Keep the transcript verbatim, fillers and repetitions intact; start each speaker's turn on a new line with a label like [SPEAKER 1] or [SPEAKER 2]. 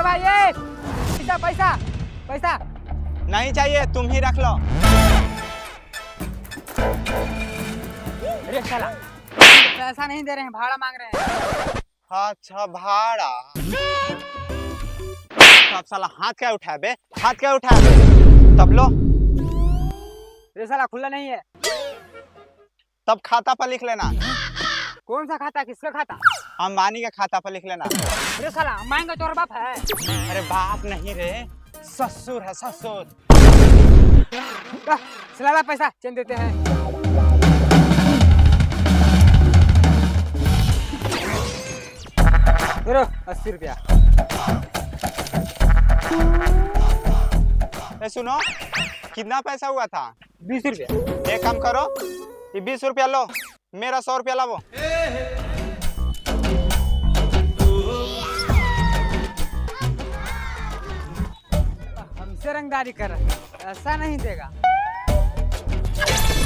[SPEAKER 1] भाई ये पैसा पैसा पैसा
[SPEAKER 2] नहीं चाहिए, तुम ही रख लो।
[SPEAKER 1] अरे साला पैसा नहीं दे रहे हैं, भाड़ा मांग रहे हैं।
[SPEAKER 2] अच्छा भाड़ा। तब साला हाथ क्या उठाया बे, हाथ क्या उठाया बे? तब लो।
[SPEAKER 1] अरे साला खुला नहीं है।
[SPEAKER 2] तब खाता पर लिख लेना।
[SPEAKER 1] कौन सा खाता, किसका खाता?
[SPEAKER 2] अंबानी का खाता पर लिख लेना।
[SPEAKER 1] अरे साला अंबानी का तोरा बाप है?
[SPEAKER 2] अरे बाप नहीं रे, ससुर है ससुर।
[SPEAKER 1] साला पैसा चेन देते हैं। अस्सी रुपया।
[SPEAKER 2] ए सुनो, कितना पैसा हुआ था?
[SPEAKER 1] बीस रुपया।
[SPEAKER 2] एक काम करो, ये बीस रुपया लो, मेरा सौ रुपया लाओ।
[SPEAKER 1] हमसे रंगदारी कर, ऐसा नहीं देगा।